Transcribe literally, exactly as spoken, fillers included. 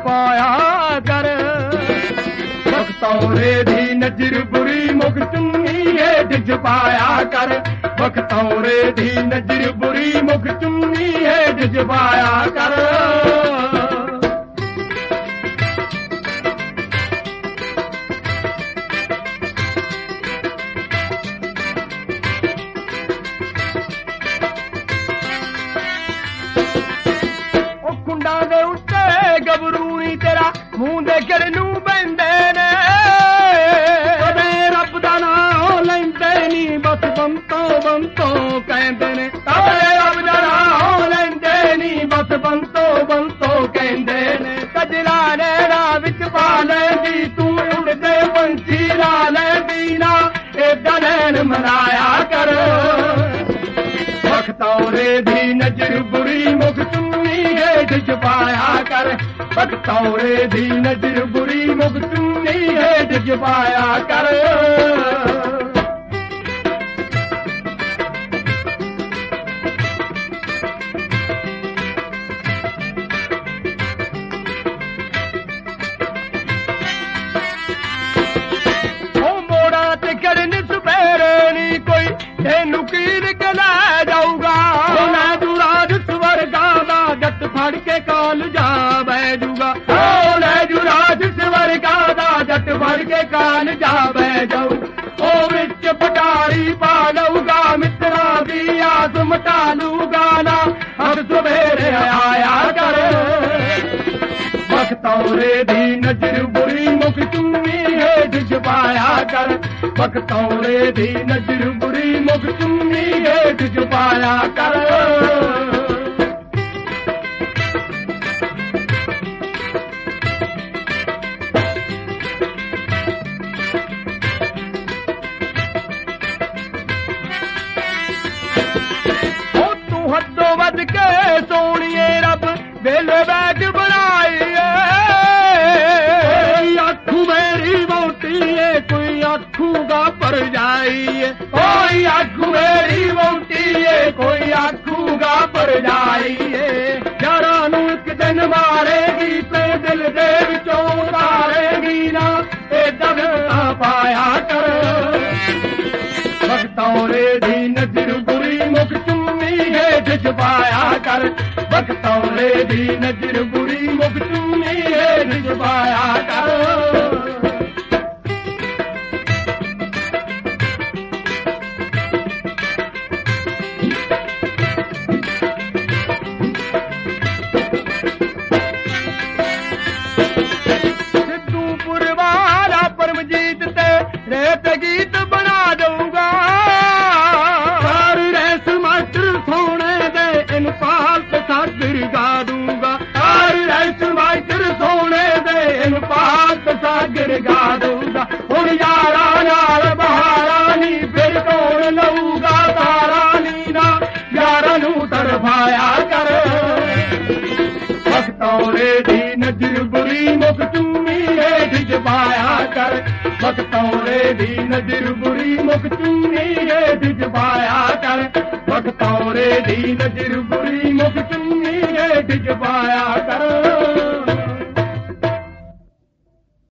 पाया कर बख्तौरे दी नजर बुरी मुख चुन्नी हेठ छुपाया कर बख्तौरे दी नजर बुरी मुख चुन्नी हेठ छुपाया कर ਦੇ ਉੱਤੇ ਗਬਰੂ ਨੀ ਤੇਰਾ ਮੂੰਹ ਦੇ ਕਿੜ ਨੂੰ ਬੈਂਦੇ ਨੇ ਕਦੇ ਰੱਬ ਦਾ ਨਾਮ ਲੈਂਦੇ ਨੀ ਬਸ ਬੰਤੋ ਬੰਤੋ ਕਹਿੰਦੇ ਨੇ ਕਦੇ ਰੱਬ ਦਾ ਨਾਮ ਲੈਂਦੇ ਨੀ ਬਸ ਬੰਤੋ ਬੰਤੋ ਕਹਿੰਦੇ ਨੇ ਕਜਰਾ ਨੈਣਾ ਵਿੱਚ ਪਾ ਲੈਂਦੀ ਤੂੰ ਉੱਡਦੇ ਪੰਛੀ ਲਾ ਲੈਂਦੀ ਨਾ ਏਦਾਂ ਨੈਣ ਮਨਾਇਆ ਕਰ ਬਖਤੌਰੇ ਦੀ ਨਜ਼ਰ ਬੁਰੀ ਮੁਖ ਚੁੰਨੀ हेठ छुपाया कर बख्तौरे दी नजर बुरी मुख चुन्नी हेठ छुपाया कर ओ मोड़ा ते करन सवेरे नी कोई तेनू कीर के लै जाऊगा जट फड़ के काल जा बैजूगा ओ ले जू राज स्वर्गा दा जट फड़ के काल जा बै जाऊ ओ विच पटारी पा लऊगा मित्रा दी आस मटा लूगा ना हर सवेरे आया कर बख्तौरे दी नजर बुरी मुख चुन्नी हेठ छुपाया कर बख्तौरे दी नजर बुरी मुख चुन्नी हेठ छुपाया कर हदों वध के सोनिए रब वेले बैठ बनाई आखू मेरी वोटी है कोई आखूगा पर जाइए कोई आखू मेरी वोटी है कोई आखूगा पर जाइए यारा नू एक दिन मारेगी ते दिल दे विचों उतारेगी ना एदा विता पाया कर बख्तौरे दी नजर बुरी मुख चुन्नी हेठ छुपाया कर बख्तौरे दी नजर बुरी मुख चुन्नी हेठ छुपाया कर सिद्धूपुर वाला परमजीत ते रेत गीत बना दूंगा सागर गा दूंगा सोने दे इन पाक सागर गा दूंगा हुण यारा नाल बहारा नी फिर कौन लऊगा तारा नी ना यारा नू तरफाया कर बख्तौरे दी नजर बुरी मुख चुन्नी हेठ छुपाया कर बख्तौरे दी नजर बुरी मुख चुन्नी हेठ छुपाया कर बख्तौरे दी नजर बुरी मुख चुन्नी हेठ छुपाया कर